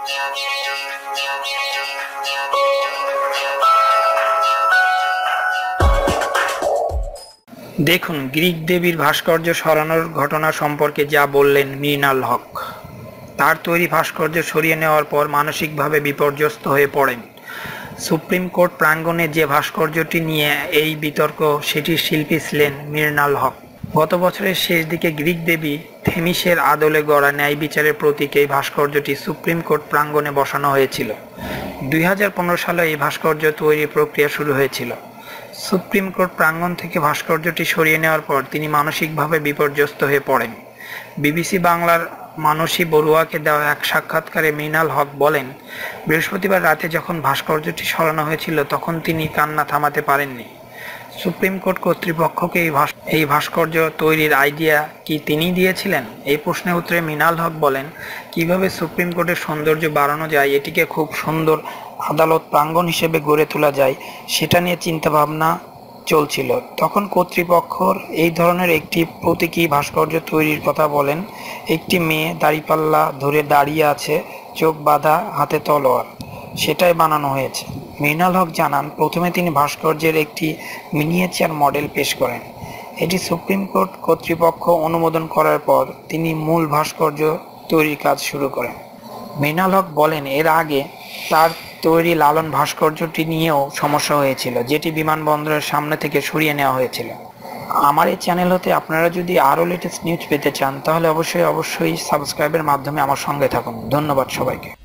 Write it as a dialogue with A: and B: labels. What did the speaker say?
A: দেখুন গ্রিক দেবীর ভাস্কর্য সরানোর ঘটনা সম্পর্কে যা বললেন মৃণাল হক। তার তৈরি ভাস্কর্য সরিয়ে নেওয়ার পর মানসিকভাবে বিপর্যস্ত হয়ে পড়েন। সুপ্রিম কোর্ট প্রাঙ্গণে যে ভাস্কর্যটি নিয়ে এই বিতর্ক, সেটির শিল্পী ছিলেন মৃণাল হক। গত বছরের শেষ দিকে গ্রিক দেবী থেমিসের আদলে গড়া ন্যায় বিচারের প্রতীক এই ভাস্কর্যটি সুপ্রিম কোর্ট প্রাঙ্গণে বসানো হয়েছিল। 2015 সালে এই ভাস্কর্য তৈরির প্রক্রিয়া শুরু হয়েছিল। সুপ্রিম কোর্ট প্রাঙ্গণ থেকে ভাস্কর্যটি সরিয়ে নেওয়ার পর তিনি মানসিকভাবে বিপর্যস্ত হয়ে পড়েন। বিবিসি বাংলার মানসী বড়ুয়াকে দেওয়া এক সাক্ষাৎকারে মৃণাল হক বলেন, বৃহস্পতিবার রাতে যখন ভাস্কর্যটি সরানো হয়েছিল তখন তিনি কান্না থামাতে পারেননি। সুপ্রিম কোর্ট কর্তৃপক্ষকে এই ভাস্কর্য তৈরির আইডিয়া কি তিনিই দিয়েছিলেন? এই প্রশ্নের উত্তরে মৃণাল হক বলেন, কিভাবে সুপ্রিম কোর্টের সৌন্দর্য বাড়ানো যায়, এটিকে খুব সুন্দর আদালত প্রাঙ্গণ হিসেবে গড়ে তোলা যায়, সেটা নিয়ে চিন্তাভাবনা চলছিল। তখন কর্তৃপক্ষর এই ধরনের একটি প্রতীকী ভাস্কর্য তৈরির কথা বলেন। একটি মেয়ে দাঁড়িপাল্লা ধরে দাঁড়িয়ে আছে, চোখ বাঁধা, হাতে তলোয়ার, সেটাই বানানো হয়েছে। মৃণাল হক জানান, প্রথমে তিনি ভাস্কর্যের একটি মিনিয়েচার মডেল পেশ করেন। এটি সুপ্রিম কোর্ট কর্তৃপক্ষ অনুমোদন করার পর তিনি মূল ভাস্কর্য তৈরির কাজ শুরু করেন। মৃণাল হক বলেন, এর আগে তার তৈরি লালন ভাস্কর্যটি নিয়েও সমস্যা হয়েছিল, যেটি বিমানবন্দরের সামনে থেকে সরিয়ে নেওয়া হয়েছিল। আমার এই চ্যানেল হতে আপনারা যদি আরও লেটেস্ট নিউজ পেতে চান তাহলে অবশ্যই সাবস্ক্রাইবের মাধ্যমে আমার সঙ্গে থাকুন। ধন্যবাদ সবাইকে।